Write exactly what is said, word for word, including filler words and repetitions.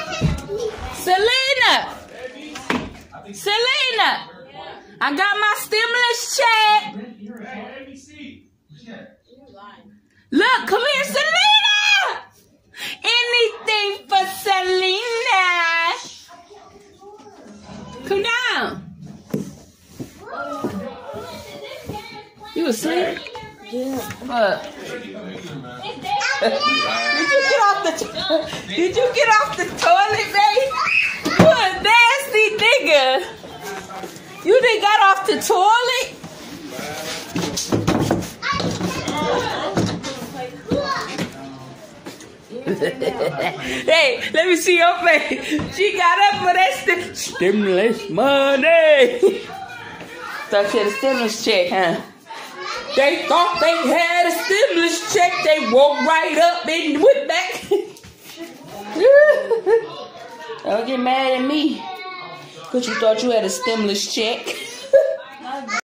Selena! Selena! I got my stimulus check. Look, come here, Selena! Anything for Selena. Come down. You asleep? Yeah. What? Did you get off the toilet? Did you get off the toilet, babe? You a nasty nigga. You done got off the toilet? Hey, let me see your face. She got up for that st stimulus money. Thought she had a stimulus check, huh? They thought they had a stimulus check. They woke right up and went back. Don't get mad at me because you thought you had a stimulus check.